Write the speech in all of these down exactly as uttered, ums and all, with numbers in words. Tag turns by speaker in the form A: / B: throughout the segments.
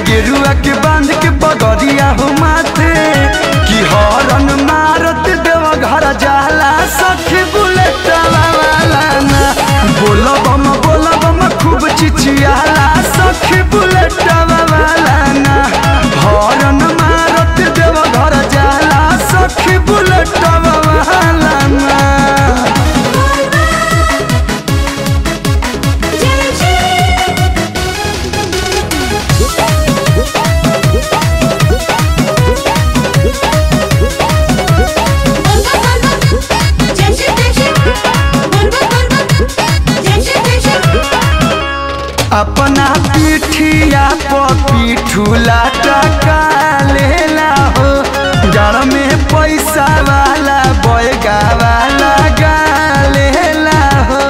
A: गेरुआ के बांध के पगड़िया हो माथे कि हॉर्न मारत देव घर जाला सखी बुलेट वाला ना बोला बम बोला बम खूब चिचियाला सखी बुलेट वाला ना हॉर्न मारत देव घर जाला सखी बुलेट वाला ना। अपना पीठिया पर पीठूला टका लेला हो जड़ में पैसा वाला बैगा वाला गा लेला हो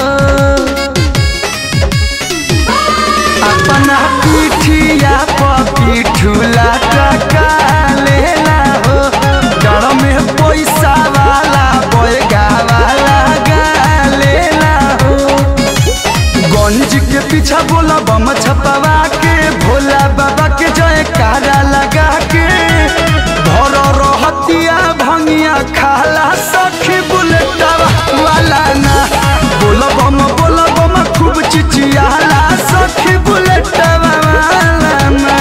A: अपना पीठिया पर पीठूला टका लेला हो जड़ में पैसा वाला बैगा वाला गा लेला हो गंज के पीछा बोला बम छपवा के भोला बाबा के जयकारा लगा के भर रहतिया भंगिया खाला सखी बुलेट वाला ना बोला बम बोला बम खूब चिचियाला सखी बुलेट वाला ना।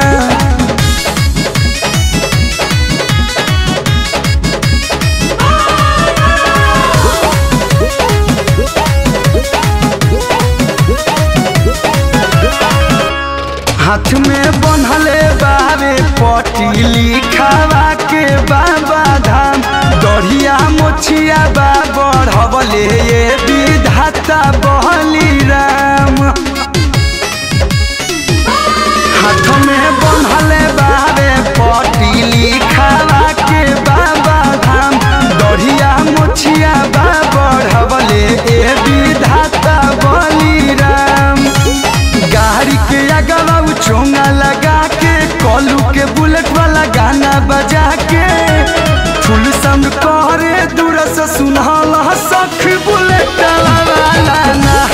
A: हाथ में बंधले बाबे पटीली खावा के बाबा धाम दढ़िया मोछिया बा बढ़वले ये विधाता बहली राम हाथ में बंधले बाबे पटीली खावा के बाबा धाम दढ़िया मोछिया बा बढ़वले ये विधाता बहली राम गाड़ी के अगवा चोंगा लगा के कॉलू के बुलेट वाला गाना बजा के फुल साउंड करे दूर से सुनहला सखी बुलेट वाला ना।